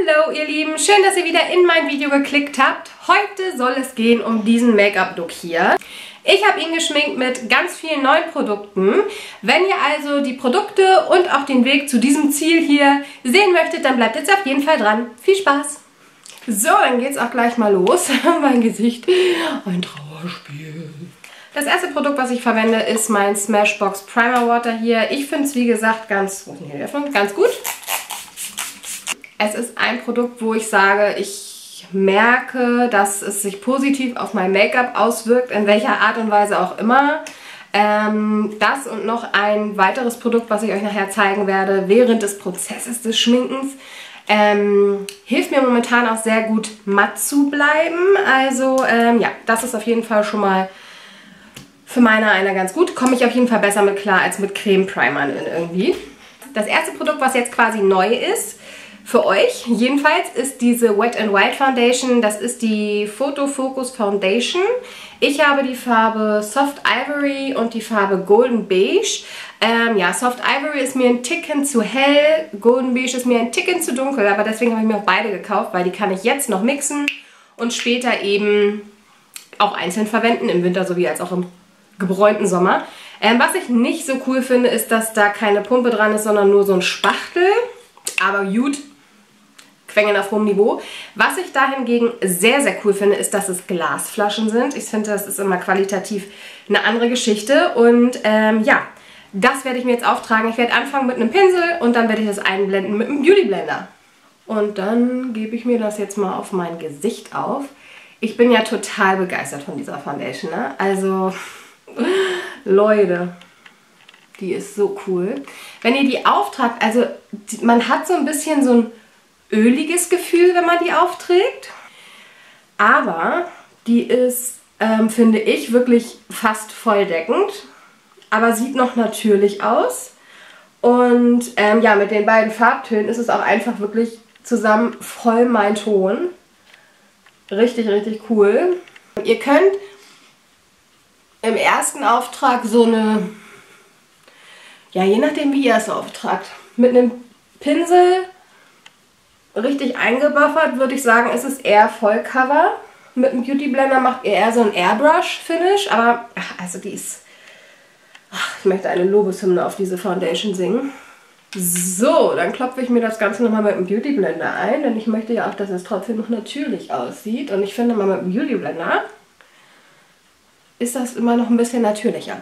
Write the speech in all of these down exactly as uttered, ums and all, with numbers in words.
Hallo ihr Lieben, schön, dass ihr wieder in mein Video geklickt habt. Heute soll es gehen um diesen Make-up-Look hier. Ich habe ihn geschminkt mit ganz vielen neuen Produkten. Wenn ihr also die Produkte und auch den Weg zu diesem Ziel hier sehen möchtet, dann bleibt jetzt auf jeden Fall dran. Viel Spaß! So, dann geht's auch gleich mal los. Mein Gesicht, ein Trauerspiel. Das erste Produkt, was ich verwende, ist mein Smashbox Primer Water hier. Ich finde es, wie gesagt, ganz, wo ist denn hier der Öffnung? Ganz gut. Es ist ein Produkt, wo ich sage, ich merke, dass es sich positiv auf mein Make-up auswirkt, in welcher Art und Weise auch immer. Ähm, das und noch ein weiteres Produkt, was ich euch nachher zeigen werde, während des Prozesses des Schminkens, ähm, hilft mir momentan auch sehr gut, matt zu bleiben. Also ähm, ja, das ist auf jeden Fall schon mal für meine einer ganz gut. Komme ich auf jeden Fall besser mit klar als mit Creme-Primern irgendwie. Das erste Produkt, was jetzt quasi neu ist, für euch jedenfalls, ist diese Wet n Wild Foundation. Das ist die Photo Focus Foundation. Ich habe die Farbe Soft Ivory und die Farbe Golden Beige. Ähm, ja, Soft Ivory ist mir ein Ticken zu hell, Golden Beige ist mir ein Ticken zu dunkel, aber deswegen habe ich mir auch beide gekauft, weil die kann ich jetzt noch mixen und später eben auch einzeln verwenden, im Winter sowie als auch im gebräunten Sommer. Ähm, was ich nicht so cool finde, ist, dass da keine Pumpe dran ist, sondern nur so ein Spachtel. Aber gut, Quengeln auf hohem Niveau. Was ich da hingegen sehr, sehr cool finde, ist, dass es Glasflaschen sind. Ich finde, das ist immer qualitativ eine andere Geschichte. Und ähm, ja, das werde ich mir jetzt auftragen. Ich werde anfangen mit einem Pinsel und dann werde ich das einblenden mit einem Beauty Blender. Und dann gebe ich mir das jetzt mal auf mein Gesicht auf. Ich bin ja total begeistert von dieser Foundation, ne? Also, Leute, die ist so cool. Wenn ihr die auftragt, also man hat so ein bisschen so ein öliges Gefühl, wenn man die aufträgt. Aber die ist, ähm, finde ich, wirklich fast volldeckend. Aber sieht noch natürlich aus. Und ähm, ja, mit den beiden Farbtönen ist es auch einfach wirklich zusammen voll mein Ton. Richtig, richtig cool. Ihr könnt im ersten Auftrag so eine, ja, je nachdem wie ihr es auftragt, mit einem Pinsel richtig eingebuffert, würde ich sagen, ist es eher Vollcover. Mit einem Beauty Blender macht ihr eher so ein Airbrush-Finish, aber ach, also die ist, ach, ich möchte eine Lobeshymne auf diese Foundation singen. So, dann klopfe ich mir das Ganze nochmal mit dem Beauty Blender ein, denn ich möchte ja auch, dass es trotzdem noch natürlich aussieht. Und ich finde mal mit dem Beauty Blender ist das immer noch ein bisschen natürlicher.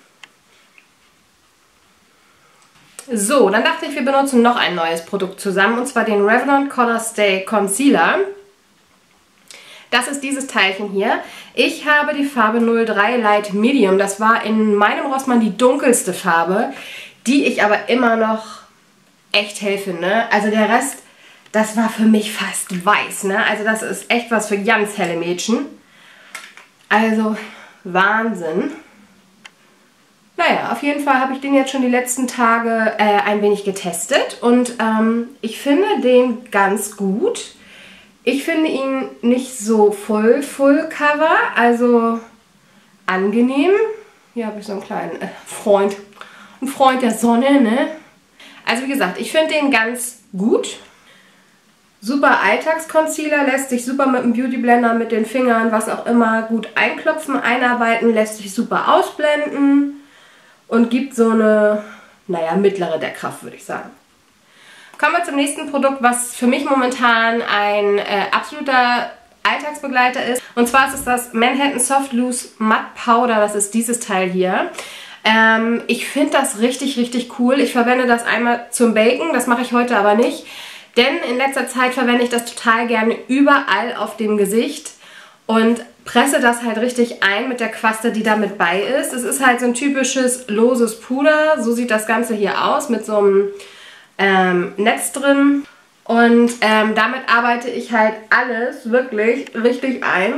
So, dann dachte ich, wir benutzen noch ein neues Produkt zusammen, und zwar den Revlon Color Stay Concealer. Das ist dieses Teilchen hier. Ich habe die Farbe null drei Light Medium. Das war in meinem Rossmann die dunkelste Farbe, die ich aber immer noch echt hell finde. Also der Rest, das war für mich fast weiß, ne? Also das ist echt was für ganz helle Mädchen. Also Wahnsinn. Naja, auf jeden Fall habe ich den jetzt schon die letzten Tage äh, ein wenig getestet und ähm, ich finde den ganz gut. Ich finde ihn nicht so voll Full Cover, also angenehm. Hier habe ich so einen kleinen äh, Freund, einen Freund der Sonne, ne? Also wie gesagt, ich finde den ganz gut. Super Alltagsconcealer, lässt sich super mit dem Beauty Blender, mit den Fingern, was auch immer, gut einklopfen, einarbeiten, lässt sich super ausblenden. Und gibt so eine, naja, mittlere Deckkraft, würde ich sagen. Kommen wir zum nächsten Produkt, was für mich momentan ein äh, absoluter Alltagsbegleiter ist. Und zwar ist es das Manhattan Soft Loose Matte Powder. Das ist dieses Teil hier. Ähm, ich finde das richtig, richtig cool. Ich verwende das einmal zum Baken. Das mache ich heute aber nicht. Denn in letzter Zeit verwende ich das total gerne überall auf dem Gesicht. Und presse das halt richtig ein mit der Quaste, die da mit bei ist. Es ist halt so ein typisches loses Puder. So sieht das Ganze hier aus, mit so einem ähm, Netz drin. Und ähm, damit arbeite ich halt alles wirklich richtig ein.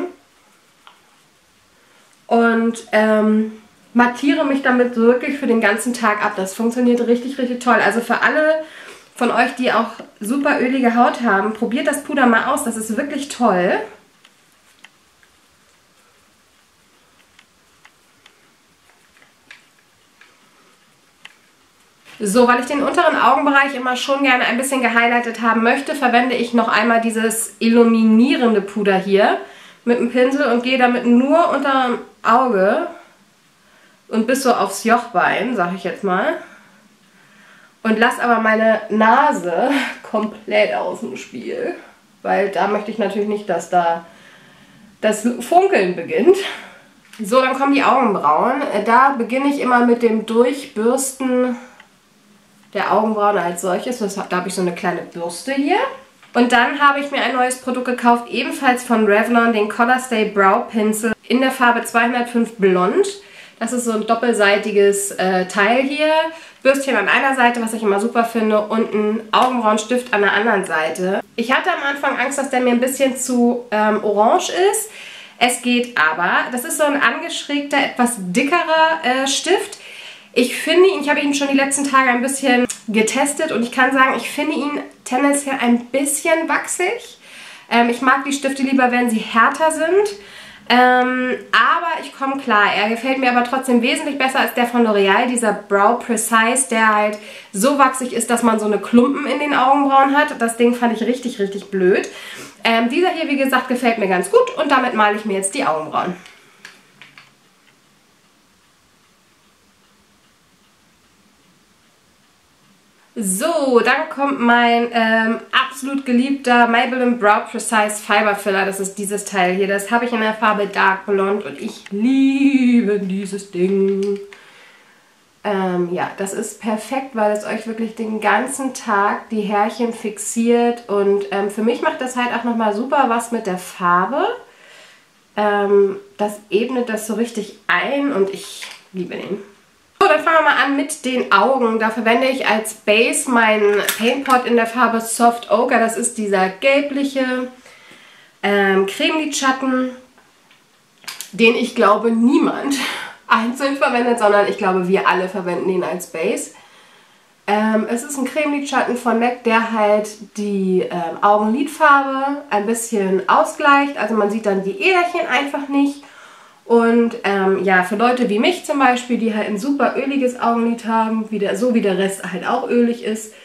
Und ähm, mattiere mich damit wirklich für den ganzen Tag ab. Das funktioniert richtig, richtig toll. Also für alle von euch, die auch super ölige Haut haben, probiert das Puder mal aus. Das ist wirklich toll. So, weil ich den unteren Augenbereich immer schon gerne ein bisschen gehighlightet haben möchte, verwende ich noch einmal dieses illuminierende Puder hier mit dem Pinsel und gehe damit nur unter dem Auge und bis so aufs Jochbein, sag ich jetzt mal. Und lasse aber meine Nase komplett aus dem Spiel, weil da möchte ich natürlich nicht, dass da das Funkeln beginnt. So, dann kommen die Augenbrauen. Da beginne ich immer mit dem Durchbürsten der Augenbrauen als solches. Das, da habe ich so eine kleine Bürste hier. Und dann habe ich mir ein neues Produkt gekauft, ebenfalls von Revlon, den Colorstay Brow Pencil in der Farbe zweihundertfünf Blond. Das ist so ein doppelseitiges äh, Teil hier. Bürstchen an einer Seite, was ich immer super finde, und ein Augenbrauenstift an der anderen Seite. Ich hatte am Anfang Angst, dass der mir ein bisschen zu ähm, orange ist. Es geht aber. Das ist so ein angeschrägter, etwas dickerer äh, Stift. Ich finde ihn, ich habe ihn schon die letzten Tage ein bisschen getestet und ich kann sagen, ich finde ihn tendenziell ein bisschen wachsig. Ähm, ich mag die Stifte lieber, wenn sie härter sind. Ähm, aber ich komme klar. Er gefällt mir aber trotzdem wesentlich besser als der von L'Oreal, dieser Brow Precise, der halt so wachsig ist, dass man so eine Klumpen in den Augenbrauen hat. Das Ding fand ich richtig, richtig blöd. Ähm, dieser hier, wie gesagt, gefällt mir ganz gut und damit male ich mir jetzt die Augenbrauen. So, dann kommt mein ähm, absolut geliebter Maybelline Brow Precise Fiber Filler. Das ist dieses Teil hier. Das habe ich in der Farbe Dark Blonde und ich liebe dieses Ding. Ähm, ja, das ist perfekt, weil es euch wirklich den ganzen Tag die Härchen fixiert. Und ähm, für mich macht das halt auch nochmal super was mit der Farbe. Ähm, das ebnet das so richtig ein und ich liebe den. So, dann fangen wir mal an mit den Augen. Da verwende ich als Base meinen Paint Pot in der Farbe Soft Ochre. Das ist dieser gelbliche ähm, Cremelidschatten, den ich glaube niemand einzeln verwendet, sondern ich glaube wir alle verwenden ihn als Base. Ähm, es ist ein Cremelidschatten von M A C, der halt die ähm, Augenlidfarbe ein bisschen ausgleicht. Also man sieht dann die Äderchen einfach nicht. Und ähm, ja, für Leute wie mich zum Beispiel, die halt ein super öliges Augenlid haben, wie der, so wie der Rest halt auch ölig ist,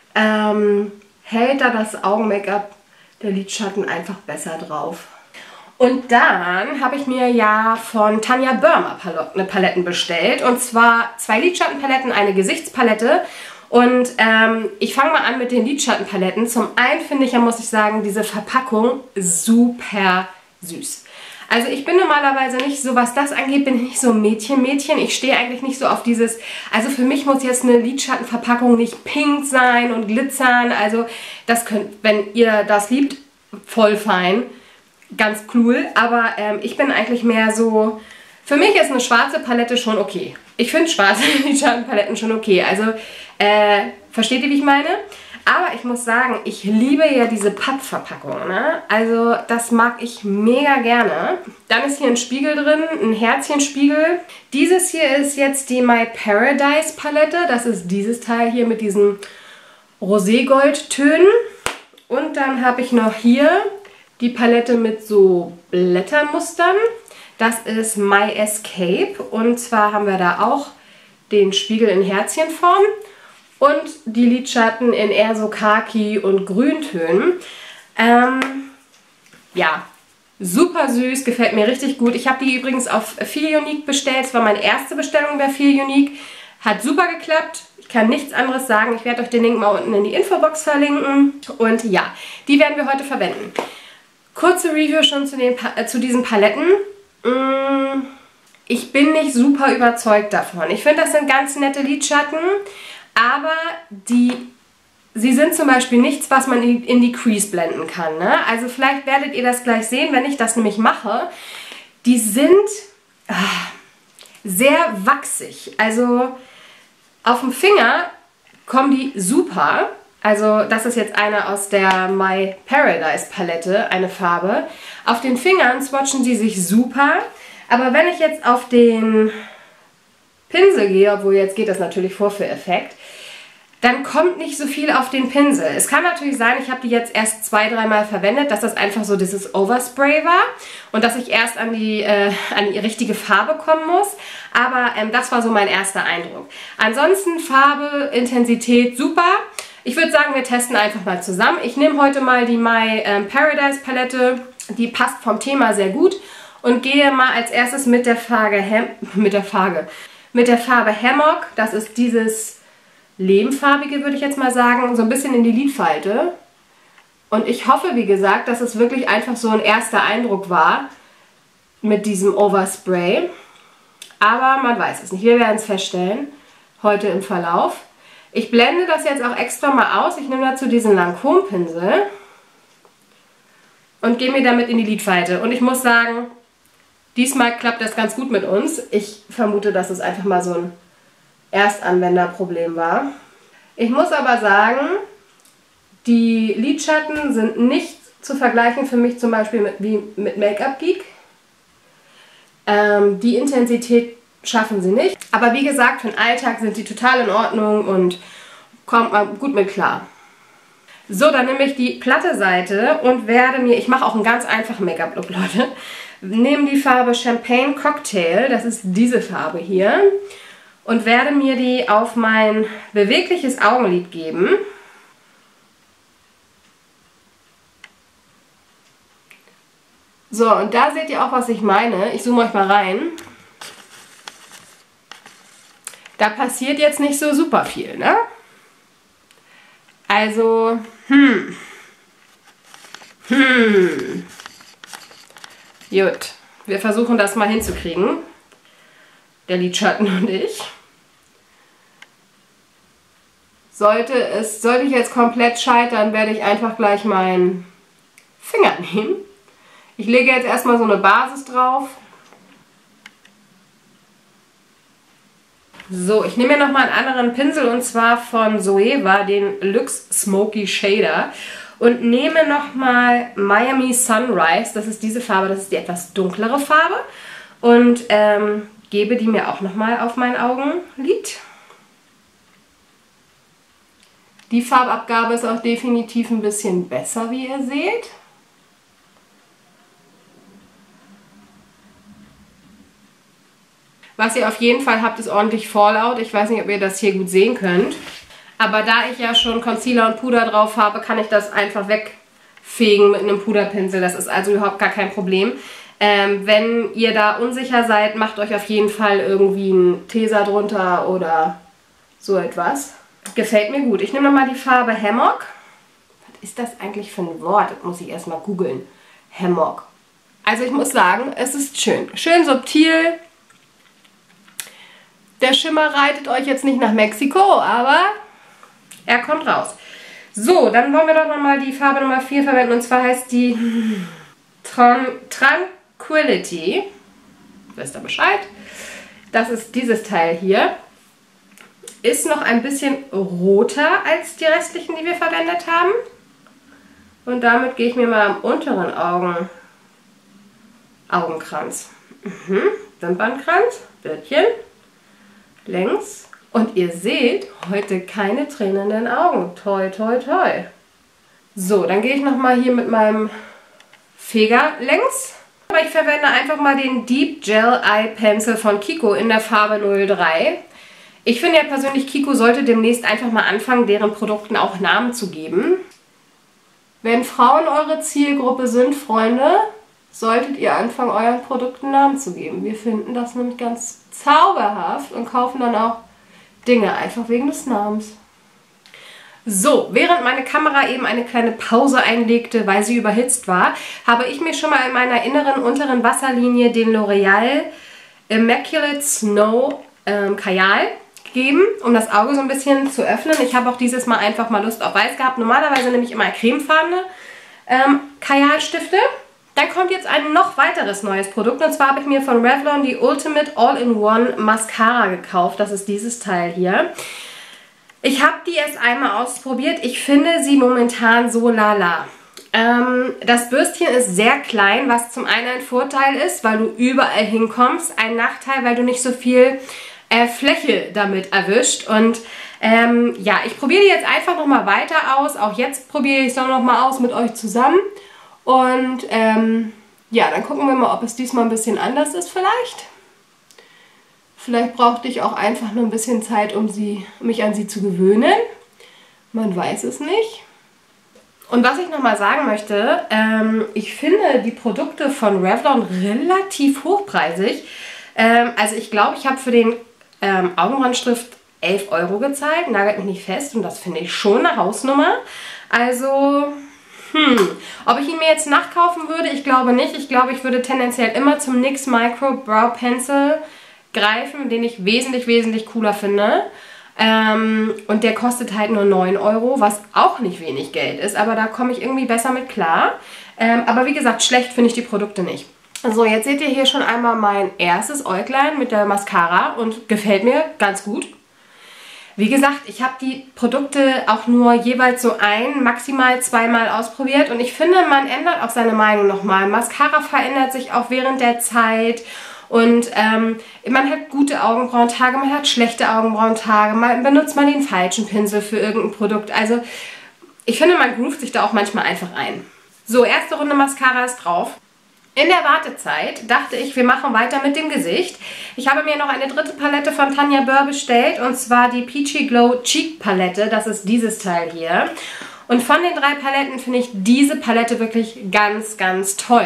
ähm, hält da das Augen-Make-up, der Lidschatten einfach besser drauf. Und dann habe ich mir ja von Tanja Boermer Paletten bestellt. Und zwar zwei Lidschattenpaletten, eine Gesichtspalette. Und ähm, ich fange mal an mit den Lidschattenpaletten. Zum einen finde ich ja, muss ich sagen, diese Verpackung super süß. Also ich bin normalerweise nicht so, was das angeht, bin ich nicht so Mädchen-Mädchen. Ich stehe eigentlich nicht so auf dieses, also für mich muss jetzt eine Lidschattenverpackung nicht pink sein und glitzern. Also das könnt, wenn ihr das liebt, voll fein, ganz cool. Aber ähm, ich bin eigentlich mehr so, für mich ist eine schwarze Palette schon okay. Ich finde schwarze Lidschattenpaletten schon okay. Also äh, versteht ihr, wie ich meine? Aber ich muss sagen, ich liebe ja diese Pappverpackung, ne? Also das mag ich mega gerne. Dann ist hier ein Spiegel drin, ein Herzchenspiegel. Dieses hier ist jetzt die My Paradise Palette. Das ist dieses Teil hier mit diesen Roségoldtönen. Und dann habe ich noch hier die Palette mit so Blättermustern. Das ist My Escape. Und zwar haben wir da auch den Spiegel in Herzchenform. Und die Lidschatten in eher so Khaki- und Grüntönen. Ähm, ja, super süß, gefällt mir richtig gut. Ich habe die übrigens auf Feel Unique bestellt. Das war meine erste Bestellung bei Feel Unique. Hat super geklappt. Ich kann nichts anderes sagen. Ich werde euch den Link mal unten in die Infobox verlinken. Und ja, die werden wir heute verwenden. Kurze Review schon zu, den pa äh, zu diesen Paletten. Mmh, ich bin nicht super überzeugt davon. Ich finde, das sind ganz nette Lidschatten. Aber die, sie sind zum Beispiel nichts, was man in, in die Crease blenden kann. Ne? Also vielleicht werdet ihr das gleich sehen, wenn ich das nämlich mache. Die sind ah, sehr wachsig. Also auf dem Finger kommen die super. Also das ist jetzt eine aus der My Paradise Palette, eine Farbe. Auf den Fingern swatchen sie sich super. Aber wenn ich jetzt auf den Pinsel gehe, obwohl jetzt geht das natürlich Vorführeffekt, dann kommt nicht so viel auf den Pinsel. Es kann natürlich sein, ich habe die jetzt erst zwei, dreimal verwendet, dass das einfach so dieses Overspray war und dass ich erst an die, äh, an die richtige Farbe kommen muss. Aber ähm, das war so mein erster Eindruck. Ansonsten Farbe, Intensität, super. Ich würde sagen, wir testen einfach mal zusammen. Ich nehme heute mal die My ähm, Paradise Palette. Die passt vom Thema sehr gut. Und gehe mal als erstes mit der Farbe, Ham mit der Farbe, mit der Farbe Hammock. Das ist dieses lehmfarbige, würde ich jetzt mal sagen, so ein bisschen in die Lidfalte. Und ich hoffe, wie gesagt, dass es wirklich einfach so ein erster Eindruck war mit diesem Overspray. Aber man weiß es nicht. Wir werden es feststellen heute im Verlauf. Ich blende das jetzt auch extra mal aus. Ich nehme dazu diesen Lancôme-Pinsel und gehe mir damit in die Lidfalte. Und ich muss sagen, diesmal klappt das ganz gut mit uns. Ich vermute, dass es einfach mal so ein Erstanwenderproblem war. Ich muss aber sagen, die Lidschatten sind nicht zu vergleichen für mich zum Beispiel mit, wie mit Make-up Geek. Ähm, die Intensität schaffen sie nicht. Aber wie gesagt, für den Alltag sind die total in Ordnung und kommt man gut mit klar. So, dann nehme ich die platte Seite und werde mir, ich mache auch einen ganz einfachen Make-up-Look, Leute, nehme die Farbe Champagne Cocktail, das ist diese Farbe hier, und werde mir die auf mein bewegliches Augenlid geben. So, und da seht ihr auch, was ich meine. Ich zoome euch mal rein. Da passiert jetzt nicht so super viel, ne? Also, hm. Hm. Gut. Wir versuchen das mal hinzukriegen. Der Lidschatten und ich. Sollte es, sollte ich jetzt komplett scheitern, werde ich einfach gleich meinen Finger nehmen. Ich lege jetzt erstmal so eine Basis drauf. So, ich nehme mir nochmal einen anderen Pinsel und zwar von Zoeva, den Luxe Smoky Shader. Und nehme nochmal Miami Sunrise, das ist diese Farbe, das ist die etwas dunklere Farbe. Und ähm, gebe die mir auch nochmal auf mein Augenlid. Die Farbabgabe ist auch definitiv ein bisschen besser, wie ihr seht. Was ihr auf jeden Fall habt, ist ordentlich Fallout. Ich weiß nicht, ob ihr das hier gut sehen könnt. Aber da ich ja schon Concealer und Puder drauf habe, kann ich das einfach wegfegen mit einem Puderpinsel. Das ist also überhaupt gar kein Problem. Ähm, wenn ihr da unsicher seid, macht euch auf jeden Fall irgendwie einen Teser drunter oder so etwas. Gefällt mir gut. Ich nehme nochmal die Farbe Hammock. Was ist das eigentlich für ein Wort? Das muss ich erstmal googeln. Hammock. Also ich muss sagen, es ist schön. Schön subtil. Der Schimmer reitet euch jetzt nicht nach Mexiko, aber er kommt raus. So, dann wollen wir doch nochmal die Farbe Nummer vier verwenden. Und zwar heißt die Tran Tranquility. Wisst ihr Bescheid? Das ist dieses Teil hier. Ist noch ein bisschen roter als die restlichen, die wir verwendet haben. Und damit gehe ich mir mal am unteren Augen Augenkranz. Mhm. Wimpernkranz, Bildchen. Längs. Und ihr seht, heute keine tränenden Augen. Toi, toi, toi. So, dann gehe ich nochmal hier mit meinem Feger längs. Aber ich verwende einfach mal den Deep Gel Eye Pencil von Kiko in der Farbe null drei. Ich finde ja persönlich, Kiko sollte demnächst einfach mal anfangen, deren Produkten auch Namen zu geben. Wenn Frauen eure Zielgruppe sind, Freunde, solltet ihr anfangen, euren Produkten Namen zu geben. Wir finden das nämlich ganz zauberhaft und kaufen dann auch Dinge einfach wegen des Namens. So, während meine Kamera eben eine kleine Pause einlegte, weil sie überhitzt war, habe ich mir schon mal in meiner inneren unteren Wasserlinie den L'Oreal Immaculate Snow ähm, Kajal gegeben, um das Auge so ein bisschen zu öffnen. Ich habe auch dieses Mal einfach mal Lust auf Weiß gehabt. Normalerweise nehme ich immer cremefarbene ähm, Kajalstifte. Dann kommt jetzt ein noch weiteres neues Produkt und zwar habe ich mir von Revlon die Ultimate All-in-One Mascara gekauft. Das ist dieses Teil hier. Ich habe die erst einmal ausprobiert. Ich finde sie momentan so lala. Ähm, das Bürstchen ist sehr klein, was zum einen ein Vorteil ist, weil du überall hinkommst. Ein Nachteil, weil du nicht so viel äh, Fläche damit erwischt. Und Ähm, ja, ich probiere die jetzt einfach nochmal weiter aus. Auch jetzt probiere ich es dann nochmal aus mit euch zusammen. Und ähm, ja, dann gucken wir mal, ob es diesmal ein bisschen anders ist vielleicht. Vielleicht brauchte ich auch einfach nur ein bisschen Zeit, um sie, mich an sie zu gewöhnen. Man weiß es nicht. Und was ich nochmal sagen möchte, ähm, ich finde die Produkte von Revlon relativ hochpreisig. Ähm, also ich glaube, ich habe für den ähm, Augenbrauenstift elf Euro gezahlt, nagelt mich nicht fest und das finde ich schon eine Hausnummer. Also, hm, ob ich ihn mir jetzt nachkaufen würde, ich glaube nicht. Ich glaube, ich würde tendenziell immer zum N Y X Micro Brow Pencil greifen, den ich wesentlich, wesentlich cooler finde. Ähm, und der kostet halt nur neun Euro, was auch nicht wenig Geld ist, aber da komme ich irgendwie besser mit klar. Ähm, aber wie gesagt, schlecht finde ich die Produkte nicht. So, jetzt seht ihr hier schon einmal mein erstes Äuglein mit der Mascara und gefällt mir ganz gut. Wie gesagt, ich habe die Produkte auch nur jeweils so ein, maximal zweimal ausprobiert und ich finde, man ändert auch seine Meinung nochmal. Mascara verändert sich auch während der Zeit. Und ähm, man hat gute Augenbrauentage, man hat schlechte Augenbrauentage, mal benutzt man den falschen Pinsel für irgendein Produkt. Also ich finde, man groovt sich da auch manchmal einfach ein. So, erste Runde Mascara ist drauf. In der Wartezeit dachte ich, wir machen weiter mit dem Gesicht. Ich habe mir noch eine dritte Palette von Tanya Burr bestellt und zwar die Peachy Glow Cheek Palette. Das ist dieses Teil hier. Und von den drei Paletten finde ich diese Palette wirklich ganz, ganz toll.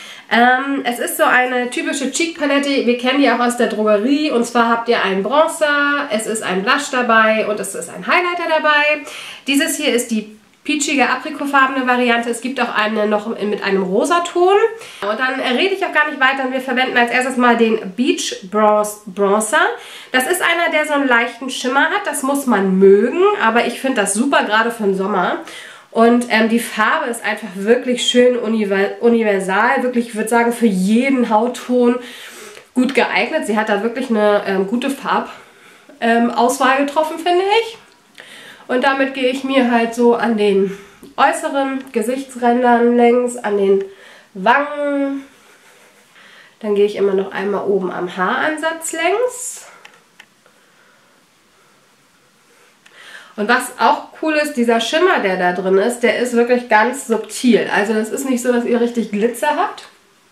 Ähm, es ist so eine typische Cheek-Palette, wir kennen die auch aus der Drogerie und zwar habt ihr einen Bronzer, es ist ein Blush dabei und es ist ein Highlighter dabei. Dieses hier ist die peachige aprikotfarbene Variante, es gibt auch eine noch mit einem Rosaton. Und dann rede ich auch gar nicht weiter und wir verwenden als erstes mal den Beach Bronzer. Das ist einer, der so einen leichten Schimmer hat, das muss man mögen, aber ich finde das super, gerade für den Sommer. Und ähm, die Farbe ist einfach wirklich schön universal, wirklich, ich würde sagen, für jeden Hautton gut geeignet. Sie hat da wirklich eine ähm, gute Farbauswahl ähm, getroffen, finde ich. Und damit gehe ich mir halt so an den äußeren Gesichtsrändern längs, an den Wangen. Dann gehe ich immer noch einmal oben am Haaransatz längs. Und was auch cool ist, dieser Schimmer, der da drin ist, der ist wirklich ganz subtil. Also das ist nicht so, dass ihr richtig Glitzer habt,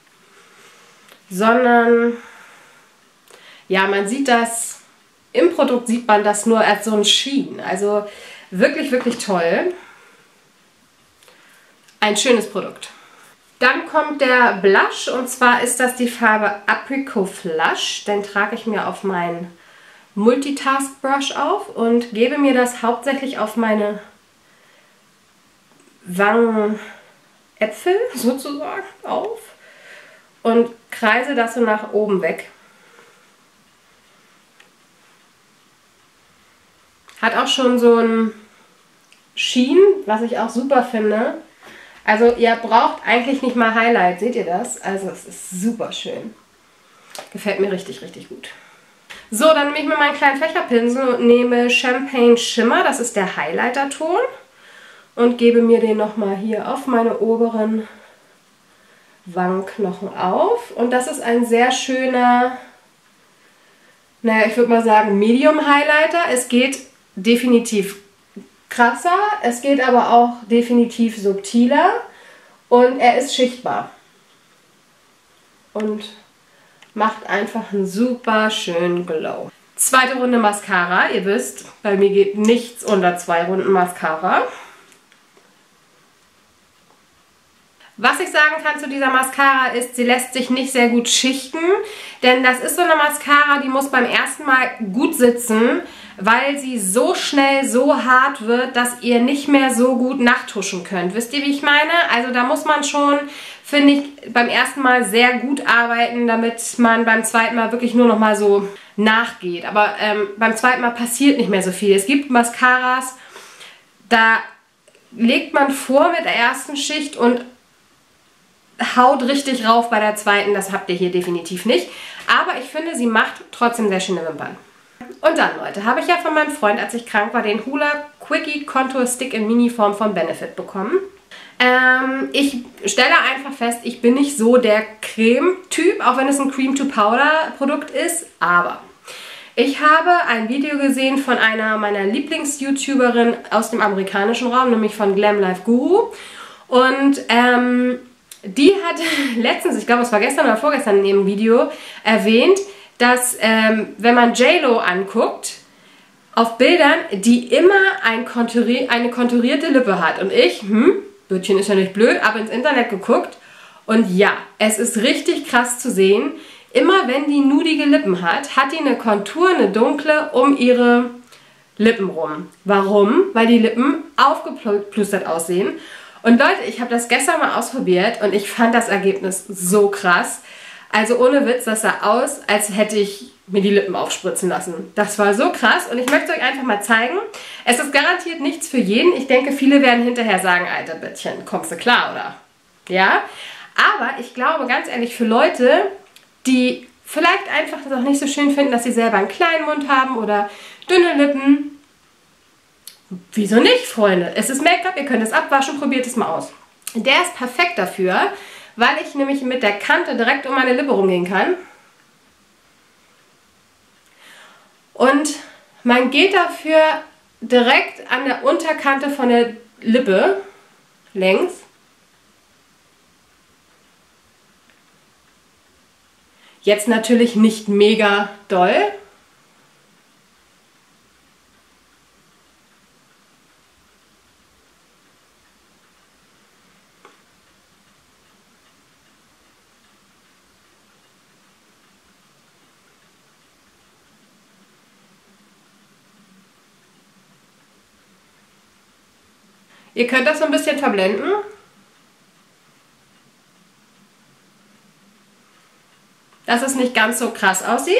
sondern ja, man sieht das, im Produkt sieht man das nur als so ein Sheen. Also wirklich, wirklich toll. Ein schönes Produkt. Dann kommt der Blush und zwar ist das die Farbe Apricot Flush. Den trage ich mir auf meinen Multitask Brush auf und gebe mir das hauptsächlich auf meine Wangenäpfel sozusagen auf und kreise das so nach oben weg. Hat auch schon so ein Sheen, was ich auch super finde. Also ihr braucht eigentlich nicht mal Highlight, seht ihr das? Also es ist super schön. Gefällt mir richtig, richtig gut. So, dann nehme ich mir meinen kleinen Fächerpinsel und nehme Champagne Shimmer, das ist der Highlighter-Ton, und gebe mir den nochmal hier auf meine oberen Wangenknochen auf. Und das ist ein sehr schöner, naja, ich würde mal sagen Medium Highlighter. Es geht definitiv krasser, es geht aber auch definitiv subtiler und er ist schichtbar. Und macht einfach einen super schönen Glow. Zweite Runde Mascara. Ihr wisst, bei mir geht nichts unter zwei Runden Mascara. Was ich sagen kann zu dieser Mascara ist, sie lässt sich nicht sehr gut schichten, denn das ist so eine Mascara, die muss beim ersten Mal gut sitzen, weil sie so schnell so hart wird, dass ihr nicht mehr so gut nachtuschen könnt. Wisst ihr, wie ich meine? Also da muss man schon, finde ich, beim ersten Mal sehr gut arbeiten, damit man beim zweiten Mal wirklich nur noch mal so nachgeht. Aber ähm, beim zweiten Mal passiert nicht mehr so viel. Es gibt Mascaras, da legt man vor mit der ersten Schicht und haut richtig rauf bei der zweiten. Das habt ihr hier definitiv nicht. Aber ich finde, sie macht trotzdem sehr schöne Wimpern. Und dann, Leute, habe ich ja von meinem Freund, als ich krank war, den Hoola Quickie Contour Stick in Mini-Form von Benefit bekommen. Ähm, ich stelle einfach fest, ich bin nicht so der Creme-Typ, auch wenn es ein Cream-to-Powder-Produkt ist. Aber Ich habe ein Video gesehen von einer meiner Lieblings-YouTuberin aus dem amerikanischen Raum, nämlich von Glam Life Guru. Und ähm, die hat letztens, ich glaube es war gestern oder vorgestern in ihrem Video, erwähnt, dass ähm, wenn man J Lo anguckt, auf Bildern, die immer ein konturi eine konturierte Lippe hat. Und ich, hm, Bötchen ist ja nicht blöd, aber ins Internet geguckt. Und ja, es ist richtig krass zu sehen. Immer wenn die nudige Lippen hat, hat die eine Kontur, eine dunkle, um ihre Lippen rum. Warum? Weil die Lippen aufgeplustert aussehen. Und Leute, ich habe das gestern mal ausprobiert und ich fand das Ergebnis so krass. Also ohne Witz, das sah aus, als hätte ich mir die Lippen aufspritzen lassen. Das war so krass und ich möchte euch einfach mal zeigen. Es ist garantiert nichts für jeden. Ich denke, viele werden hinterher sagen, alter Bittchen, kommst du klar, oder? Ja? Aber ich glaube, ganz ehrlich, für Leute, die vielleicht einfach das auch nicht so schön finden, dass sie selber einen kleinen Mund haben oder dünne Lippen. Wieso nicht, Freunde? Es ist Make-up, ihr könnt es abwaschen, probiert es mal aus. Der ist perfekt dafür, weil ich nämlich mit der Kante direkt um meine Lippe rumgehen kann. Und man geht dafür direkt an der Unterkante von der Lippe längs. Jetzt natürlich nicht mega doll. Ihr könnt das so ein bisschen verblenden. Dass es nicht ganz so krass aussieht.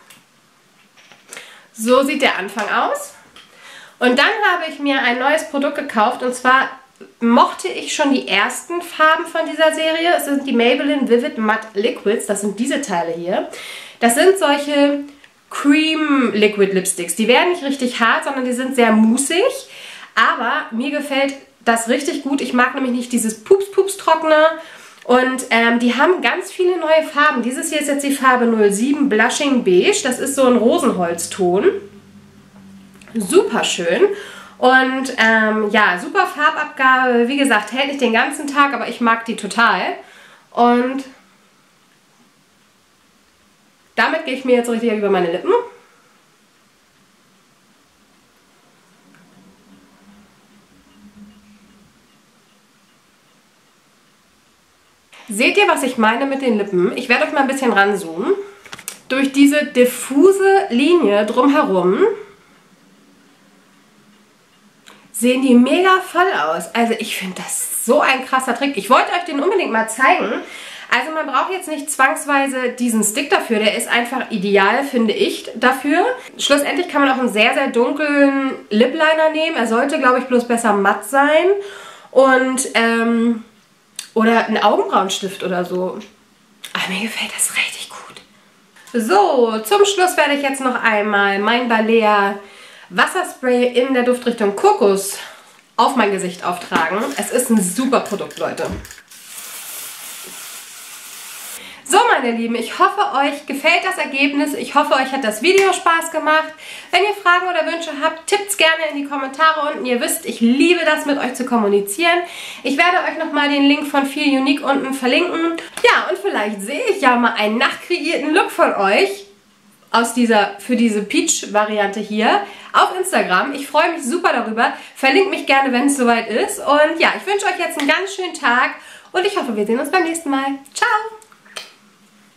So sieht der Anfang aus. Und dann habe ich mir ein neues Produkt gekauft und zwar mochte ich schon die ersten Farben von dieser Serie. Es sind die Maybelline Vivid Matte Liquids, das sind diese Teile hier. Das sind solche Cream Liquid Lipsticks. Die werden nicht richtig hart, sondern die sind sehr moussig. Aber mir gefällt das richtig gut. Ich mag nämlich nicht dieses Pups-Pups-Trockner. Und ähm, die haben ganz viele neue Farben. Dieses hier ist jetzt die Farbe null sieben Blushing Beige. Das ist so ein Rosenholzton. Super schön. Und ähm, ja, super Farbabgabe. Wie gesagt, hält nicht den ganzen Tag, aber ich mag die total. Und damit gehe ich mir jetzt richtig über meine Lippen. Seht ihr, was ich meine mit den Lippen? Ich werde euch mal ein bisschen ranzoomen. Durch diese diffuse Linie drumherum sehen die mega voll aus. Also ich finde das so ein krasser Trick. Ich wollte euch den unbedingt mal zeigen. Also man braucht jetzt nicht zwangsweise diesen Stick dafür. Der ist einfach ideal, finde ich, dafür. Schlussendlich kann man auch einen sehr, sehr dunklen Lip Liner nehmen. Er sollte, glaube ich, bloß besser matt sein. Und, ähm... oder ein Augenbrauenstift oder so. Aber mir gefällt das richtig gut. So, zum Schluss werde ich jetzt noch einmal mein Balea Wasserspray in der Duftrichtung Kokos auf mein Gesicht auftragen. Es ist ein super Produkt, Leute. So, meine Lieben, ich hoffe, euch gefällt das Ergebnis. Ich hoffe, euch hat das Video Spaß gemacht. Wenn ihr Fragen oder Wünsche habt, tippt's gerne in die Kommentare unten. Ihr wisst, ich liebe das, mit euch zu kommunizieren. Ich werde euch nochmal den Link von Feel Unique unten verlinken. Ja, und vielleicht sehe ich ja mal einen nachkreierten Look von euch aus dieser, für diese Peach-Variante hier auf Instagram. Ich freue mich super darüber. Verlinkt mich gerne, wenn es soweit ist. Und ja, ich wünsche euch jetzt einen ganz schönen Tag und ich hoffe, wir sehen uns beim nächsten Mal. Ciao!